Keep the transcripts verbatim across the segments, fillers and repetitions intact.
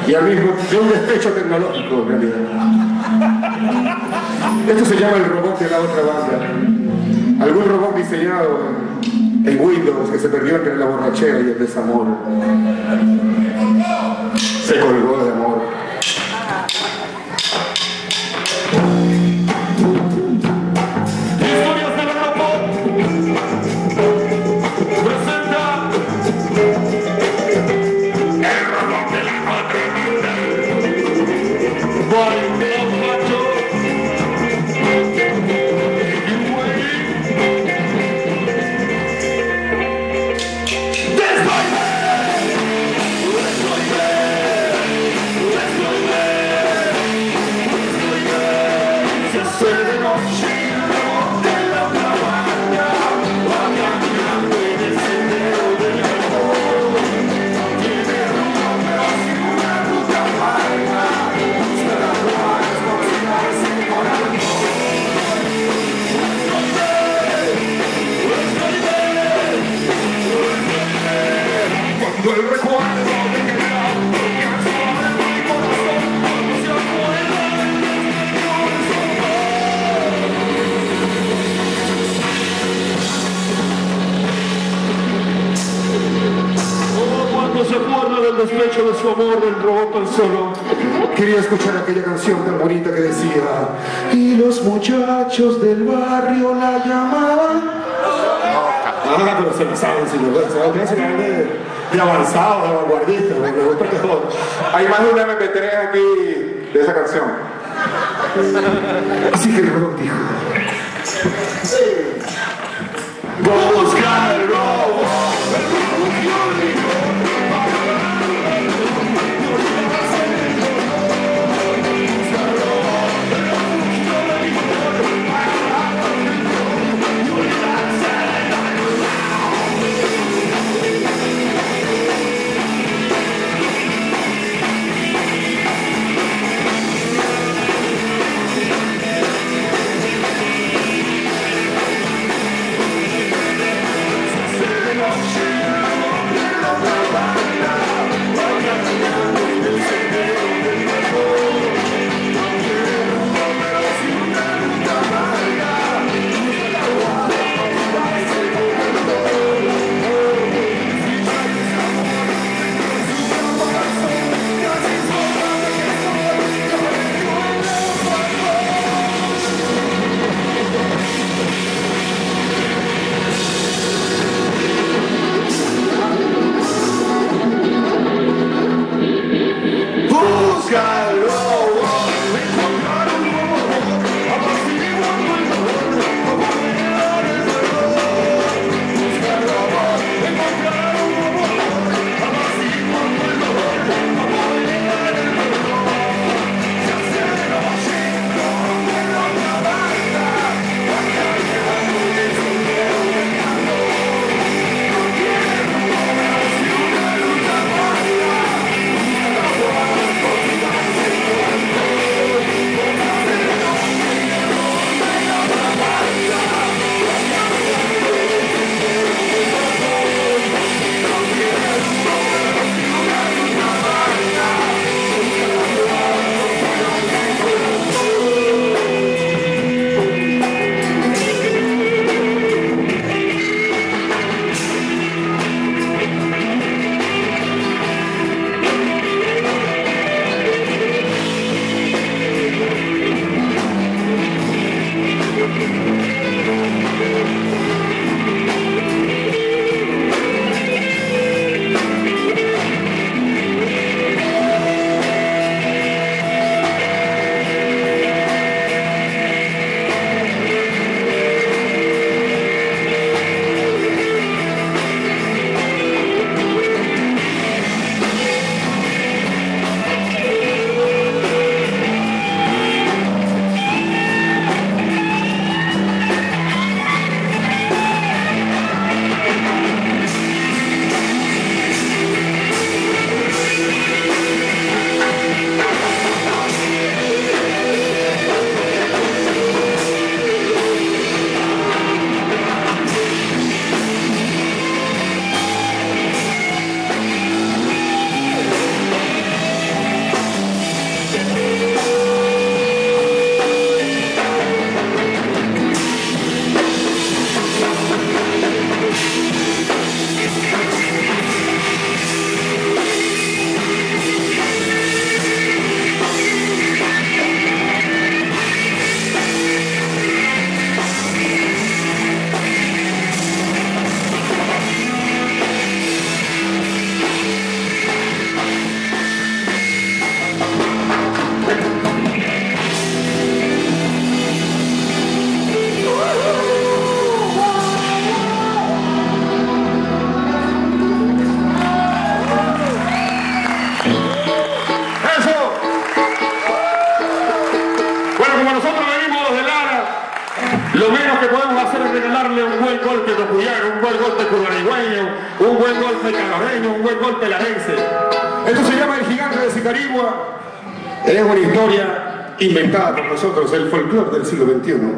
y al mismo de un despecho tecnológico en realidad. Esto se llama el robot de la otra banda. Algún robot diseñado en Windows que se perdió entre la borrachera y el desamor. Se colgó de amor. Historias del robot presenta el robot de la otra banda. Voy de los machos. Se acuerda del despecho de su amor del robot tan solo. Quería escuchar aquella canción tan bonita que decía: y los muchachos del barrio la llamaban. Ah, pero se la saben, señor. Se va a pensar de, de avanzado, de vanguardista, me gusta mejor. Hay más de un eme pe tres aquí de esa canción. Así que el robot dijo: busca el robot. tocuyano, un buen golpe curanigüeño, un buen golpe calareño, un buen golpe larense. Esto se llama El Gigante de Sicarigua. Es una historia inventada por nosotros, el folclore del siglo veintiuno.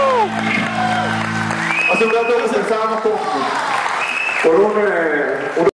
Hace un rato empezábamos con, por un, eh, un